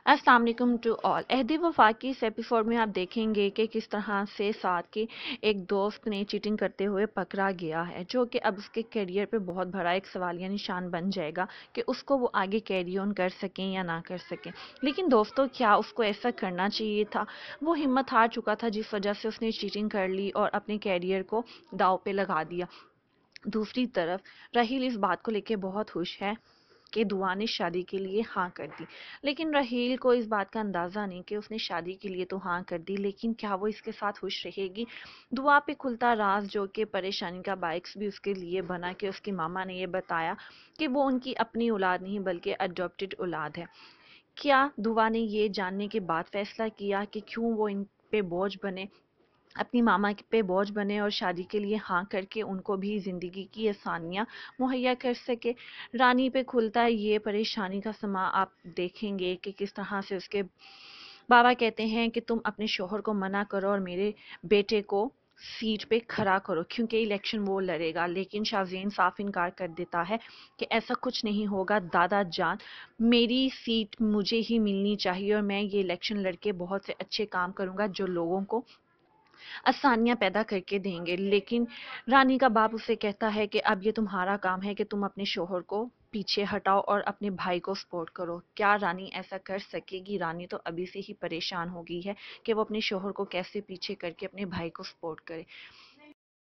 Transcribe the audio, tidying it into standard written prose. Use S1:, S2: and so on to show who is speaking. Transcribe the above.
S1: अस्सलाम वालेकुम to all. अहद वफा की इस एपिसोड में आप देखेंगे कि किस तरह से साथ के एक दोस्त ने चीटिंग करते हुए पकड़ा गया है, जो कि अब उसके करियर पे बहुत बड़ा एक सवालिया निशान बन जाएगा कि उसको वो आगे कैरी ऑन कर सकें या ना कर सकें। लेकिन दोस्तों, क्या उसको ऐसा करना चाहिए था? वो हिम्मत हार चुका था, जिस वजह से उसने चीटिंग कर ली और अपने कैरियर को दाव पे लगा दिया। दूसरी तरफ राहील इस बात को लेके बहुत खुश है कि दुआ ने शादी के लिए हाँ कर दी। लेकिन राहील को इस बात का अंदाज़ा नहीं कि उसने शादी के लिए तो हाँ कर दी, लेकिन क्या वो इसके साथ खुश रहेगी? दुआ पे खुलता राज, जो कि परेशानी का बाइक्स भी उसके लिए बना, कि उसकी मामा ने ये बताया कि वो उनकी अपनी औलाद नहीं बल्कि अडॉप्टेड औलाद है। क्या दुआ ने ये जानने के बाद फैसला किया कि क्यों वो इन पे बोझ बने, अपनी मामा पे बोझ बने और शादी के लिए हाँ करके उनको भी ज़िंदगी की आसानियाँ मुहैया कर सके। रानी पे खुलता है ये परेशानी का समा। आप देखेंगे कि किस तरह से उसके बाबा कहते हैं कि तुम अपने शोहर को मना करो और मेरे बेटे को सीट पे खड़ा करो, क्योंकि इलेक्शन वो लड़ेगा। लेकिन शाहजेन साफ इनकार कर देता है कि ऐसा कुछ नहीं होगा दादा जान, मेरी सीट मुझे ही मिलनी चाहिए और मैं ये इलेक्शन लड़के बहुत से अच्छे काम करूंगा जो लोगों को आसानियां पैदा करके देंगे। लेकिन रानी का बाप उसे कहता है कि अब ये तुम्हारा काम है कि तुम अपने शोहर को पीछे हटाओ और अपने भाई को सपोर्ट करो। क्या रानी ऐसा कर सकेगी? रानी तो अभी से ही परेशान हो गई है कि वो अपने शोहर को कैसे पीछे करके अपने भाई को सपोर्ट करे।